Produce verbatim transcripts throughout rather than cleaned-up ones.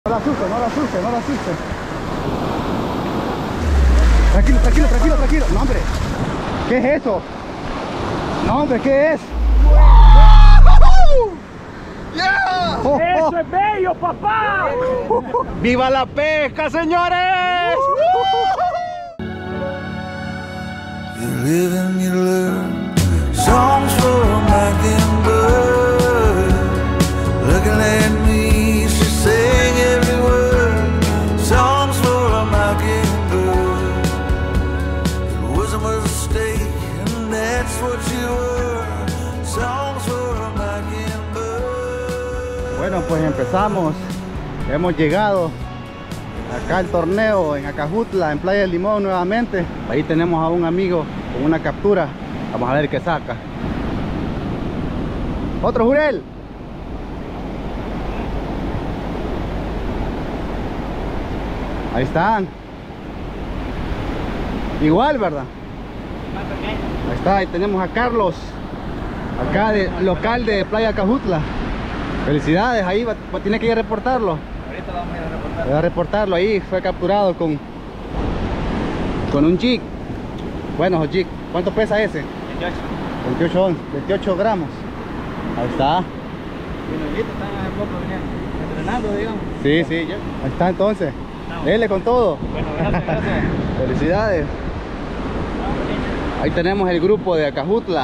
No la asuste, no la asuste, no la asuste. Tranquilo, tranquilo, tranquilo, tranquilo. No, hombre. ¿Qué es eso? No, hombre, ¿qué es? Yeah. Oh, ¡Eso oh. es bello, papá! ¡Viva la pesca, señores! You live and you learn. Songs for a mockingbird. Looking at me, she sang every word. Songs for a mockingbird. It wasn't a mistake, and that's what you were. Songs for a mockingbird. Bueno, pues empezamos. Hemos llegado acá al torneo en Acajutla, en Playa del Limón nuevamente. Ahí tenemos a un amigo con una captura. Vamos a ver qué saca. Otro jurel. Ahí están. Igual, ¿verdad? Ahí está, ahí tenemos a Carlos, acá de local de Playa Acajutla. Felicidades, ahí va, va, tiene que ir a reportarlo. Ahorita vamos a ir a reportar. Voy a reportarlo, ahí fue capturado con con un jig. Bueno, jig, ¿cuánto pesa ese? veintiocho. veintiocho, veintiocho gramos. Ahí está. Y ahorita están hace poco venían entrenando, digamos. Sí, sí, ya. Ahí está entonces. Dele con todo. Bueno, gracias, gracias. Felicidades. Ahí tenemos el grupo de Acajutla.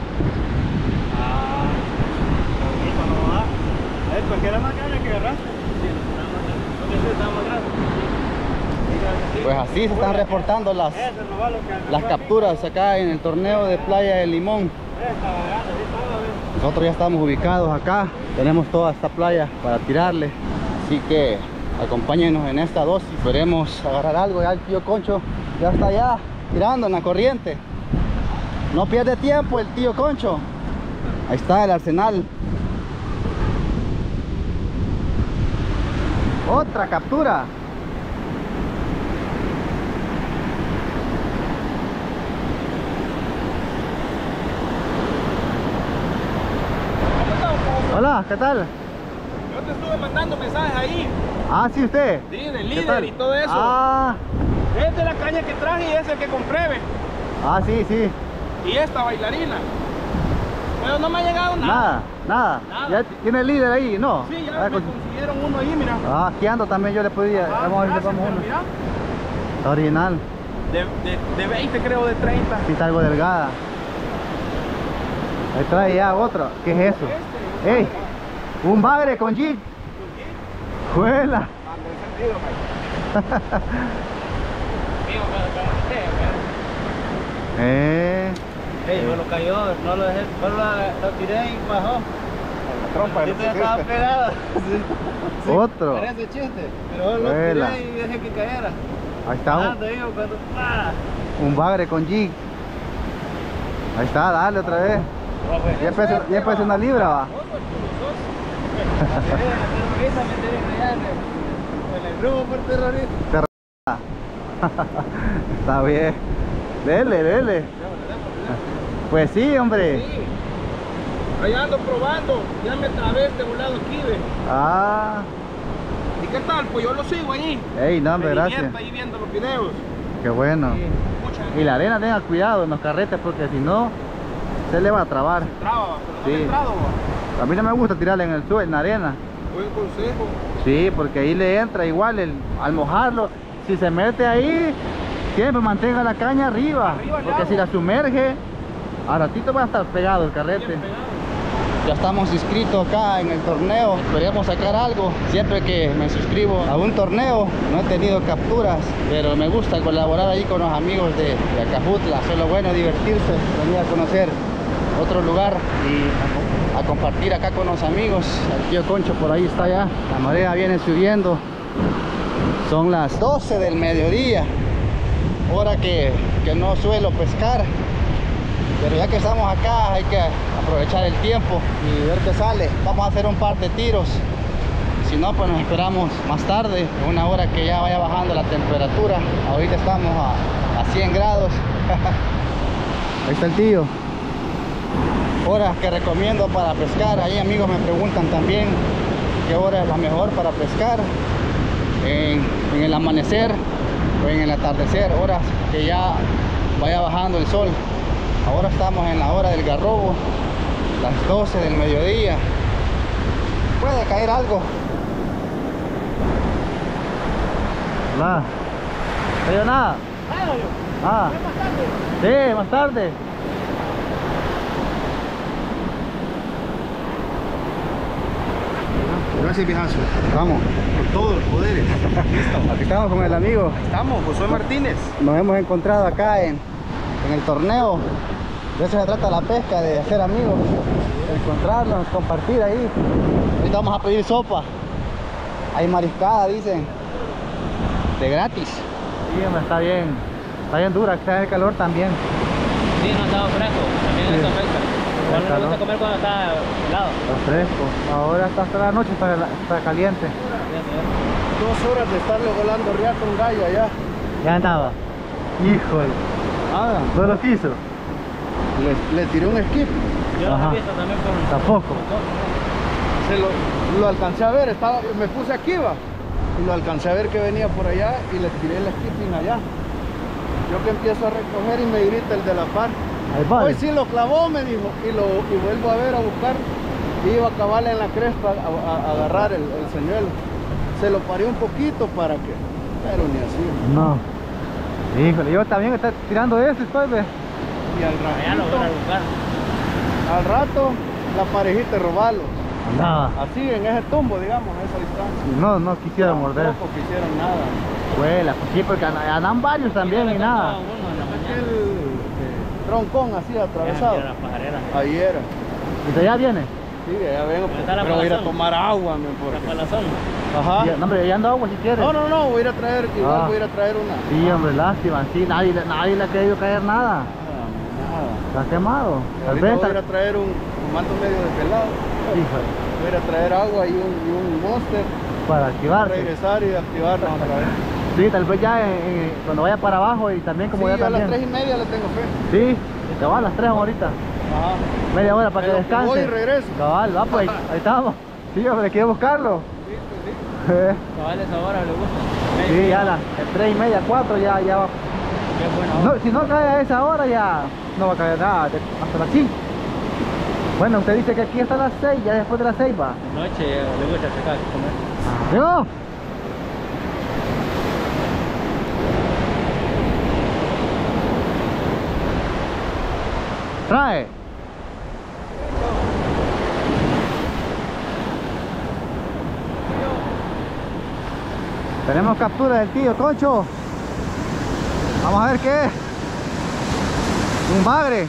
Ah, bonito, ¿no? A ver, ¿por qué era más grande que agarraste? Sí, estaba más grande. Pues así se están reportando las, Ese no va lo que las capturas acá en el torneo de Playa del Limón. estaba grande, sí, estaba bien. Nosotros ya estamos ubicados acá. Tenemos toda esta playa para tirarle. Así que acompáñenos en esta dosis. Esperemos agarrar algo. Ya el tío Concho ya está allá tirando en la corriente. No pierde tiempo el tío Concho. Ahí está el arsenal. Otra captura. Hola, ¿qué tal? Yo te estuve mandando mensajes ahí. Ah, sí, usted. Sí, del ¿Qué líder tal? y todo eso. Ah, Es de la caña que traje y es el que compré, ve. ah, sí, sí. Y esta bailarina. Pero no me ha llegado nada. Nada, nada. Nada. ¿Ya tiene el líder ahí? No. Sí, ya Ah, me con- consiguieron uno ahí, mira. Ah, aquí ando también, yo le podía. Ah, Vamos a ver si gracias, vamos pero uno. mira, Está original. de, de, de veinte creo, de treinta. Sí, está algo delgada. Ahí trae ya otro. ¿Qué es eso? Este, ¡Ey! Un bagre con jig. ¡Juela! Eh. Ey, me lo cayó, no lo dejé, solo lo, lo tiré y bajó. La trompa Sí, del ya estaba ciclista. pegado. Sí, Otro. parece chiste, pero solo lo Vuela. tiré y dejé que cayera. Ahí está un, Ando, digo, cuando... ¡Ah! un bagre con jig. Ahí está, dale otra vez. Ya pesa, ya pesa una libra, va. La terrorista me tiene que allá en el, en el grupo por terrorista. Está bien. Dele, dele. Pues sí, hombre. Sí, allá ando probando, ya me trabé este volado aquí, ve. Ah. ¿Y qué tal? Pues yo lo sigo ahí. Ey, no, hombre, Me gracias. divierto ahí viendo los videos. Qué bueno. Sí, mucha Y la arena, tenga cuidado en los carretes porque si no, se le va a trabar. traba, pero no Sí. me he entrado, va. A mí no me gusta tirarle en el suelo, en la arena. Buen consejo. Sí, porque ahí le entra igual el, al mojarlo. Si se mete ahí, siempre mantenga la caña arriba. Arriba, Porque ya. si la sumerge, a ratito va a estar pegado el carrete. Bien pegado. Ya estamos inscritos acá en el torneo. Esperemos sacar algo. Siempre que me suscribo a un torneo, no he tenido capturas, pero me gusta colaborar ahí con los amigos de, de Acajutla. Solo bueno divertirse, venir a conocer otro lugar y a, a compartir acá con los amigos. El tío Concho por ahí está ya. La marea viene subiendo. Son las doce del mediodía, hora que, que no suelo pescar. Pero ya que estamos acá hay que aprovechar el tiempo y ver qué sale. Vamos a hacer un par de tiros. Si no, pues nos esperamos más tarde, en una hora que ya vaya bajando la temperatura. Ahorita estamos a, a cien grados. Ahí está el tío. Horas que recomiendo para pescar. Ahí amigos me preguntan también qué hora es la mejor para pescar. en, en el amanecer o en el atardecer, horas que ya vaya bajando el sol. Ahora estamos en la hora del garrobo, las doce del mediodía. Puede caer algo. Hola. ¿No hay nada? Ah, sí, más tarde. Gracias, viejazo. Vamos. Con todos los poderes. Listo. Aquí estamos con el amigo. Estamos, Josué Martínez. Nos hemos encontrado acá en, en el torneo. De eso se trata la pesca, de hacer amigos, de encontrarnos, compartir ahí. Ahorita vamos a pedir sopa. Hay mariscada, dicen. De gratis. Sí, hombre, está bien. Está bien dura, está el calor también. Sí, no estaba fresco, también Sí. eso afecta. A uno le gusta comer cuando está helado. Está fresco. Ahora está hasta la noche, está, está caliente. Dos horas de estarle volando riata un gallo allá. Ya andaba. Híjole. Nada. ¿No lo quiso? Le, le tiré un skip. Yo Ajá. lo he visto también con... Tampoco. Se lo, lo alcancé a ver, estaba, me puse aquí, va. Y lo alcancé a ver que venía por allá y le tiré el skipping allá. Yo que empiezo a recoger y me grita el de la par. Ahí va. Hoy sí lo clavó, me dijo. Y, lo, y vuelvo a ver, a buscar. Y iba a acabarle en la cresta a, a, a agarrar el, el señuelo. Se lo paré un poquito para que... Pero ni así. No. Híjole, yo también estoy tirando ese, estoy, ve. Y al Allá lo voy a ratito, buscar. al rato, la parejita de robarlo. Andaba. Así, en ese tumbo, digamos, en esa distancia. No, no quisiera morder. Tampoco quisieron nada. Huela, pues sí, porque andan, andan varios también y nada. Uno en la Aquel mañana. eh, troncón así atravesado. Mira, la pajarera. Ahí era. ¿Y de allá viene? Sí, de allá vengo, Está la pero voy a ir a palazón. tomar agua, me La porque... palazón. Ajá. Ya, no, hombre, ya ando agua si quieres. No, no, no, voy a ir a traer, igual Ah. voy a ir a traer una. Sí, hombre, lástima. Sí, nadie, nadie le ha querido caer nada. Nada, Está quemado. nada. Tal Ahorita vez voy a ir está... a traer un, un manto medio de pelado. Híjole, Voy a ir a traer agua y un, y un monster. para Para activarse. regresar y activarnos otra vez. Sí, tal vez ya en- en- cuando vaya para abajo y también como Sí, ya yo a las también. tres y media le tengo fe. Sí, cabal, las tres ahorita. Ajá. Media hora para En que lo que descanse. voy y regreso. Cabal, va pues, ahí, ahí estamos. Sí, hombre, quiero buscarlo. Sí, pues sí. Cabal, esa hora le gusta. Sí, ya las tres y media, cuatro ya, ya va. Qué buena hora. No, si no cae a esa hora ya no va a caer nada, de- hasta las cinco. Bueno, usted dice que aquí hasta las seis, ya después de las seis va. Noche eh, le gusta sacar comer. ¡Yo! Trae. Tenemos captura del tío Concho. Vamos a ver qué es. Un bagre.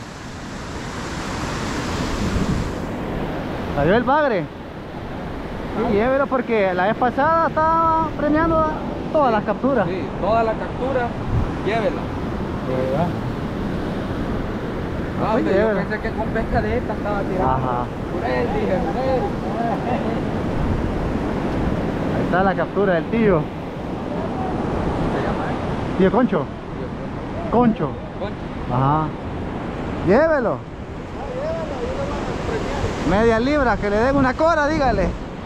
Salió el bagre. Sí, llévelo porque la vez pasada estaba premiando todas las capturas. Sí, toda la captura, llévela. Pues No, hombre, yo llévela. pensé que con pesca de esta estaba tirando. Ajá. Por él, dije, por él. Ahí está la captura del tío. Se llama él. Tío Concho. Concho. Concho. Ajá. Llévelo. Media libra, que le den una cora, dígale.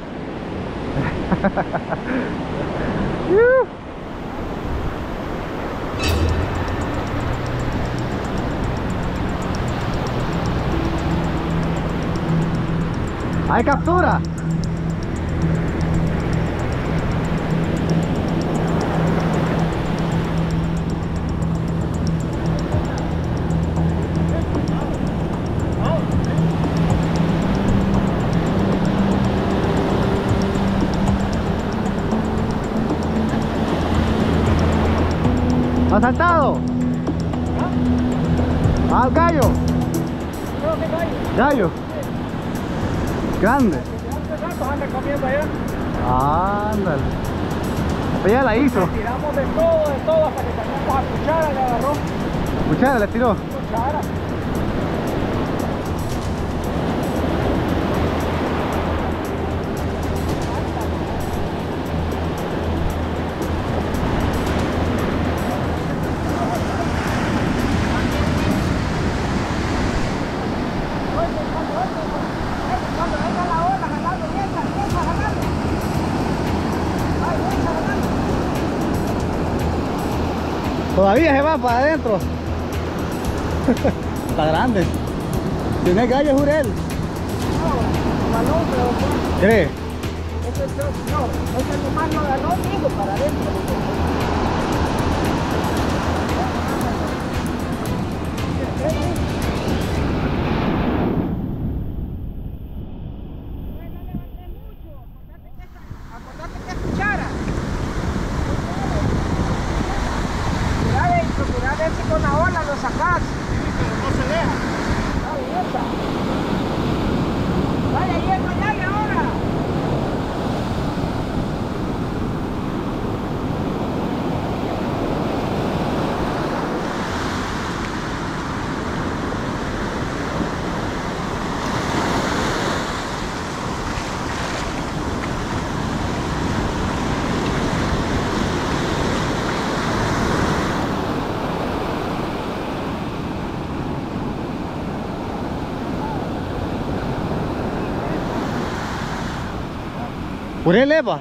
Yuh. Hay captura. ¿Ha saltado? Ah, gallo. Gallo. Grande. Anda comiendo allá. Ándale. Pues ya la hizo. Tiramos de todo, de todo, hasta que sacamos a cuchara, le agarró Cuchara le tiró. cuchara. Cuando venga la ola, jalando, bien, bien, jalando. Ay, bien, jalando. Todavía se va para adentro. Está grande. ¿Tiene gallo, Jurel? No, balón, pero bueno, ¿Cree? ese es no, ese animal no ganó, digo, para adentro. Acordate que es cuchara. Procura ver, procura ver si con la ola lo sacas. No se deja. Vaya, hierro, dale ahora. Jurel, Epa.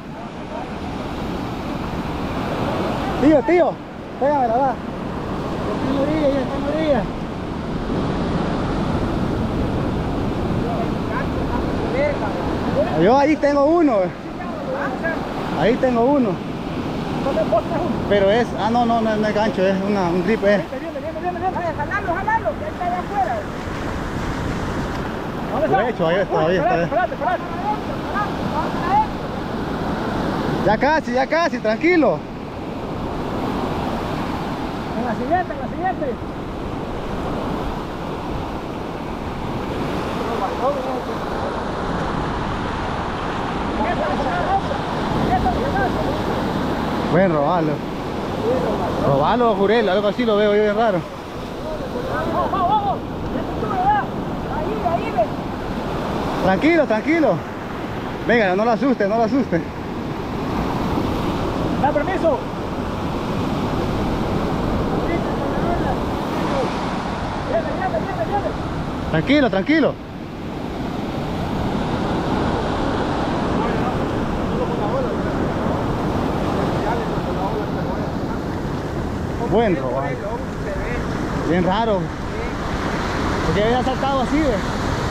Tío, tío, pégame la va. Está en orilla, ya está en orilla. Yo ahí tengo uno. Ahí tengo uno. Pero es, ah no, no, no, no es gancho, es una, un grip, eh. Jalalo, jalalo, que ahí está allá afuera. De hecho, ahí está, ahí está. eh. Ya casi, ya casi, tranquilo. En la siguiente, en la siguiente. Bueno, robalo. Robalo, Jurel, algo así lo veo yo bien raro. Vamos, vamos, vamos. Ahí, ahí, ven. Tranquilo, tranquilo. Venga, no lo asuste, no lo asuste. Da permiso. Tranquilo, tranquilo. Buen robalo. Bien raro. Porque había saltado así, ¿ves?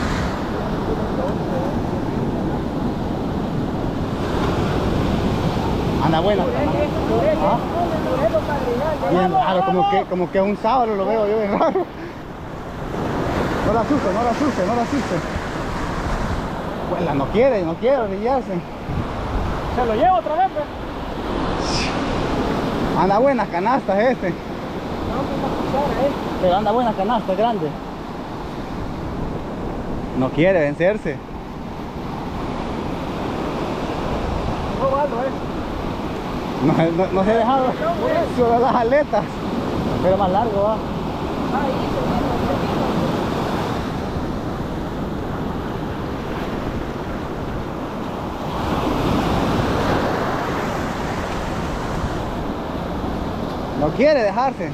Anda buena. ¿Ah? Bien raro, como que, como que un sábado lo veo yo bien raro. No la asuste, no la asuste, no la asuste. Pues no quiere, no quiere orillarse. Se lo llevo otra vez, pues. Anda buenas canastas este. Pero anda buenas canastas, grande. No quiere vencerse. No valo, eh. No, no, no se ha dejado solo las aletas. Pero más largo va. No quiere dejarse.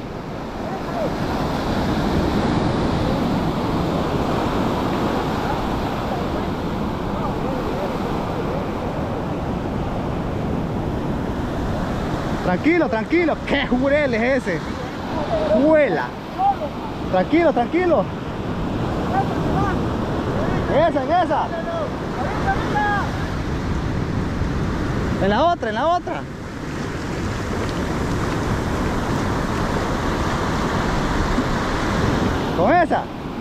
Tranquilo, tranquilo. ¿Qué Jurel es ese? Juela. Tranquilo, tranquilo. Esa, en esa. En la otra, en la otra. Con esa.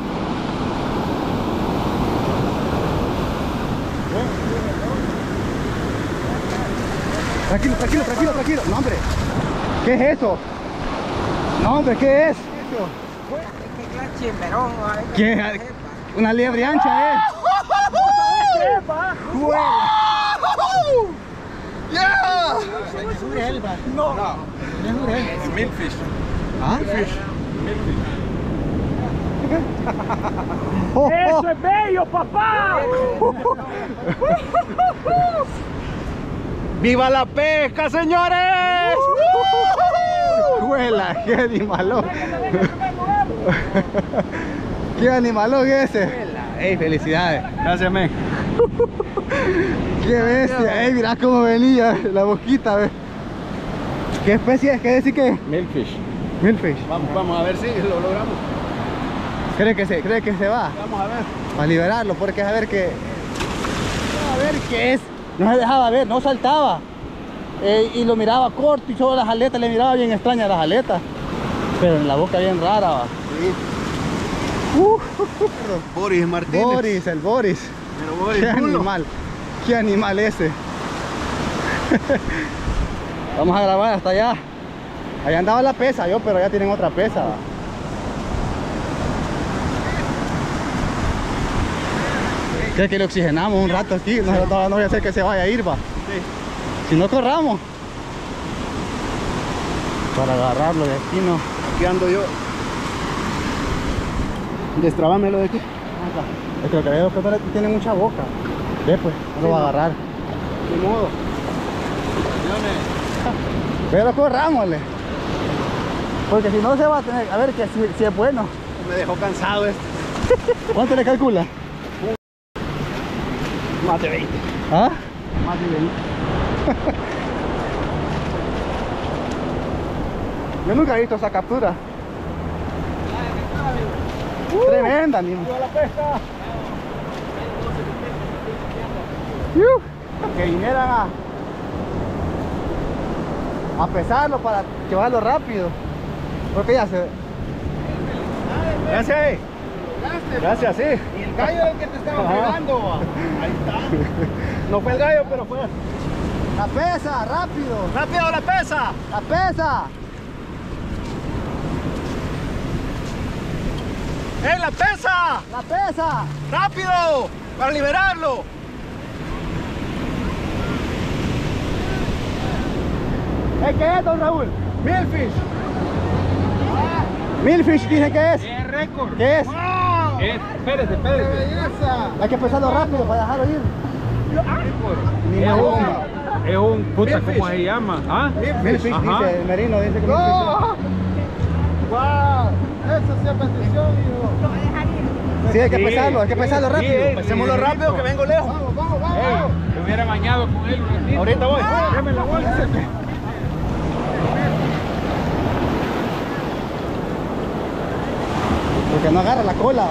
Tranquilo, tranquilo, tranquilo, tranquilo. No, hombre. ¿Qué es eso? No, hombre, ¿qué es? ¿Qué es? Una liebre ancha, ¿eh? Yeah! No. Milkfish. ¿Ah? ¡Eso es bello, papá! ¡Viva la pesca, señores! Juela, qué animalón. Qué animalón ese. Ey, felicidades. Gracias, men. Qué bestia. Ey, mirá cómo venía la boquita, ve. ¿Qué especie es? ¿Qué decir que? Milkfish. Milkfish. Vamos, vamos a ver si lo logramos. ¿Cree que se, cree que se va? Vamos a ver. Para liberarlo, porque a ver qué. A ver qué es. No se dejaba ver, no saltaba. Eh, y lo miraba corto y solo las aletas, le miraba bien extrañas las aletas. Pero en la boca bien rara, va. Sí. Uh, Boris Martínez. Boris, el Boris. Pero Boris, Qué culo. animal. Qué animal ese. Vamos a grabar hasta allá. Allá andaba la pesa yo, pero ya tienen otra pesa. Va. ¿Cree que le oxigenamos un rato aquí? No, no, no voy a hacer que se vaya a ir, va. Sí. Si no, corramos. Para agarrarlo de aquí, no. Aquí ando yo. Destrabámelo de aquí. Es que lo que veo es que no tiene mucha boca. Ve pues, no lo va a agarrar. De modo. Pero corrámosle. Porque si no se va a tener. A ver que si, si es bueno. Me dejó cansado este. ¿Cuánto le calcula? Más de veinte. ¿Ah? Más de veinte. Yo nunca he visto esa captura. Uh, Tremenda, ni más. la pesca! Uh, que vinieran a, a pesarlo para llevarlo rápido. Porque ya se. Gracias. Gracias, sí. Y el gallo era el que te estaba Ajá. pegando. Ahí está. No fue el gallo, pero fue. La pesa, rápido. ¡Rápido la pesa! La pesa. ¡Eh, la pesa! La pesa. ¡Rápido! ¡Para liberarlo! ¿Eh, ¿Qué es, don Raúl? ¡Milfish! Milfish dice que es. Es récord. ¿Qué es? Es, espérese, espérese. Hay que pesarlo rápido para dejarlo ir. Ni Es más un, es un puta, Milfish. ¿cómo se llama? ¿Ah? Milfish Ajá. dice, el merino dice que Milfish. ¡Wow! Esa sí es petición, hijo. Sí, hay que Sí, pesarlo, hay que pesarlo sí, rápido. eh. Pesémoslo rápido que vengo lejos. Vamos, vamos, vamos. Ey, me hubiera bañado con él un ratito. Ahorita voy. Deme la bolsa. Porque no agarra la cola.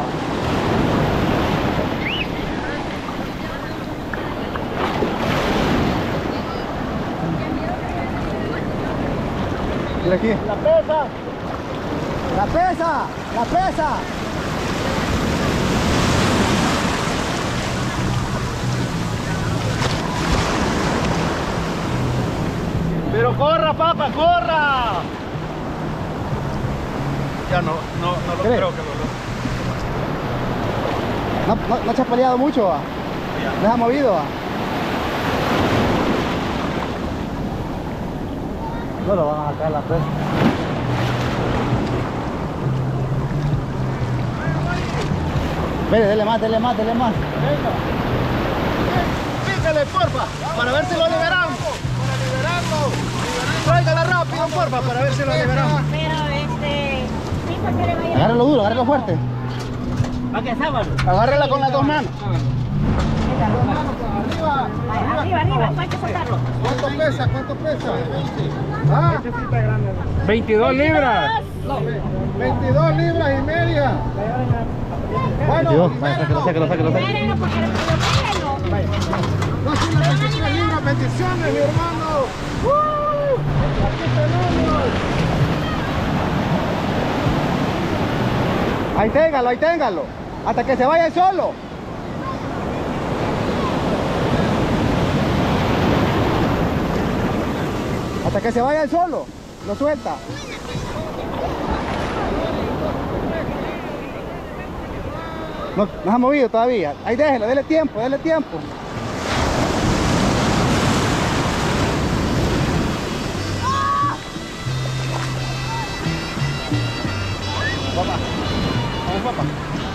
Mira aquí. La pesa. La pesa, la pesa. Pero corra, papá, corra. Ya no, no, no lo ¿Cree? creo que lo logre. No, no, no ha chapaleado mucho, va. No se ha movido, va. No lo van a sacar la pesa. Mire, dele más, dele más, dele más. Pícale, porfa, para ver si lo liberamos. Para liberarlo. Tráigala rápido, porfa, para ver si lo liberamos. Pero este, sí, porque le vaya Agárralo duro, agárralo fuerte. Agárrala con las dos manos. arriba, arriba, arriba, hay que soltarlo. ¿Cuánto pesa? ¿Cuánto pesa? ¿Ah? veintidós libras. veintidós libras y media. Bueno, veintidós, vaya, sáquelo, sáquelo, sáquelo, sáquelo. Espérenlo, porque lo espérenlo. no son las veintitrés libras, bendiciones, mi hermano. ¡Uh! Aquí tenemos. Ahí téngalo, ahí téngalo. Hasta que se vaya él solo. Hasta que se vaya él solo. Lo suelta. No, no se ha movido todavía. Ahí déjelo, dele tiempo, dele tiempo. Papá, vamos, papá.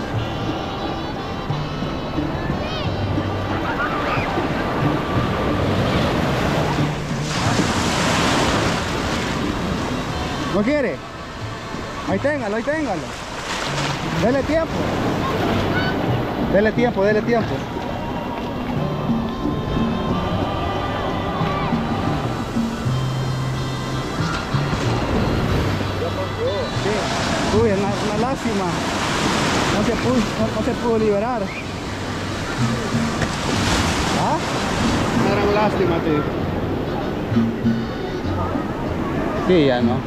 ¿No quiere? Ahí téngalo, ahí téngalo. Dele tiempo. Dele tiempo, dele tiempo. lástima. No se pudo, no, no se pudo liberar. ¿Ah? Una gran lástima, tío. Sí, ya no.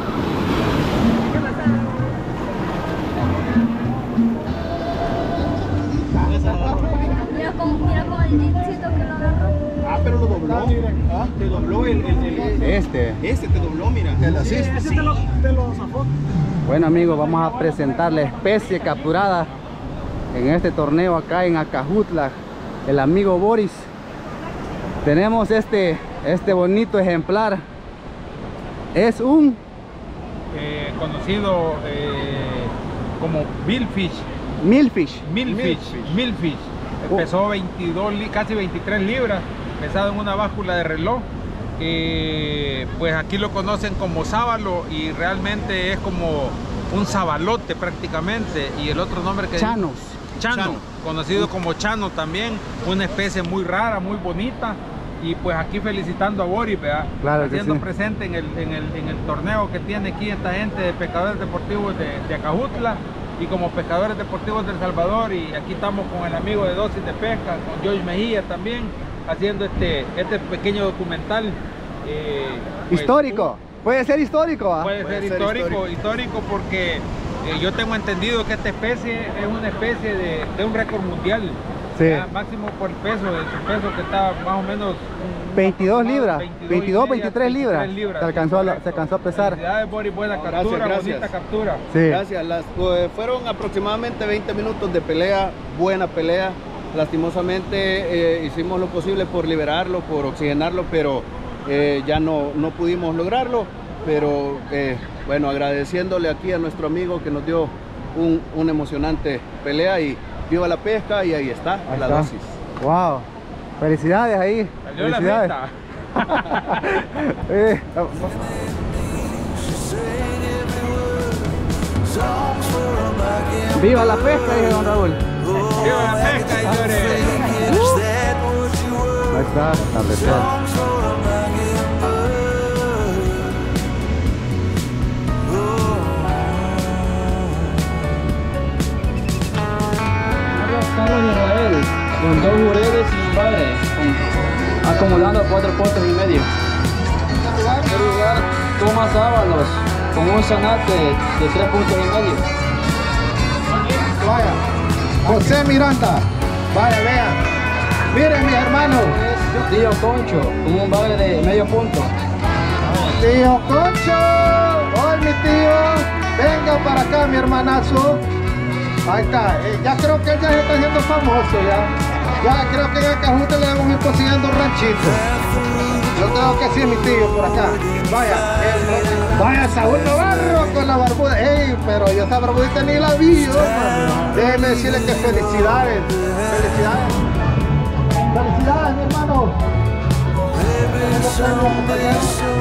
Mira con, mira con el jeepcito que lo agarró. Ah, pero lo dobló. Ah, te dobló el, el, el- Este. Este te dobló, mira. El asiste. Ese te lo, te lo zafó. Bueno amigos, vamos a presentar la especie capturada en este torneo acá en Acajutla. El amigo Boris. Tenemos este, este bonito ejemplar. Es un Eh, conocido eh, como Billfish, Millfish. Millfish, Millfish. Oh. Pesó veintidós, li- casi veintitrés libras, pesado en una báscula de reloj. Eh, pues aquí lo conocen como sábalo y realmente es como un sabalote prácticamente. Y el otro nombre que Chanos. Chano, Chano. conocido como Chano también, una especie muy rara, muy bonita. Y pues aquí felicitando a Boris, ¿verdad? Claro que Haciendo sí. presente en el, en, el, en el torneo que tiene aquí esta gente de pescadores deportivos de, de Acajutla y como pescadores deportivos de El Salvador. Y aquí estamos con el amigo de Dosis de Pesca, con George Mejía también, haciendo este, este pequeño documental. eh, pues, Histórico. Puede ser histórico, ¿ah? Puede, Puede ser, ser histórico, histórico. histórico porque eh, yo tengo entendido que esta especie es una especie de, de un récord mundial. Sí. Ya, máximo por peso, de su peso que está más o menos un- veintidós libras, veintidós, veintidós, y media, veintitrés libras. Se alcanzó a la- correcto. se alcanzó a pesar. Felicidades, Boris, buena No, captura, gracias, gracias. bonita captura. Sí. Gracias. Las, pues, fueron aproximadamente veinte minutos de pelea, buena pelea. Lastimosamente eh, hicimos lo posible por liberarlo, por oxigenarlo, pero eh, ya no, no pudimos lograrlo. Pero eh, bueno, agradeciéndole aquí a nuestro amigo que nos dio un, una emocionante pelea y viva la pesca y ahí está, Ahí la está. dosis. Wow. Felicidades ahí. Salió la Felicidades. fiesta. Eh, Viva la pesca, dice don Raúl. Viva la pesca, señores. Ahí está, atardecer. Carlos Israel, con dos jureles y un padre, con- acumulando cuatro puntos y medio. En tercer lugar, Tomás Ábalos, con un zanate de tres puntos y medio. Vaya, José Miranda, vaya, vea. Miren mis hermanos, Tío Concho, con un bagre de medio punto. tío Concho, hoy mi tío, venga para acá mi hermanazo. Ahí está, eh, ya creo que él ya se está haciendo famoso ya. Ya creo que en Acajutla le vamos a ir consiguiendo un ranchito. Yo creo que sí, mi tío, por acá. Vaya, el- vaya Saúl Navarro con la barbuda. Ey, pero yo esta barbudita ni la vi, yo, mano. Déjeme decirle que felicidades. Felicidades. Felicidades, mi hermano.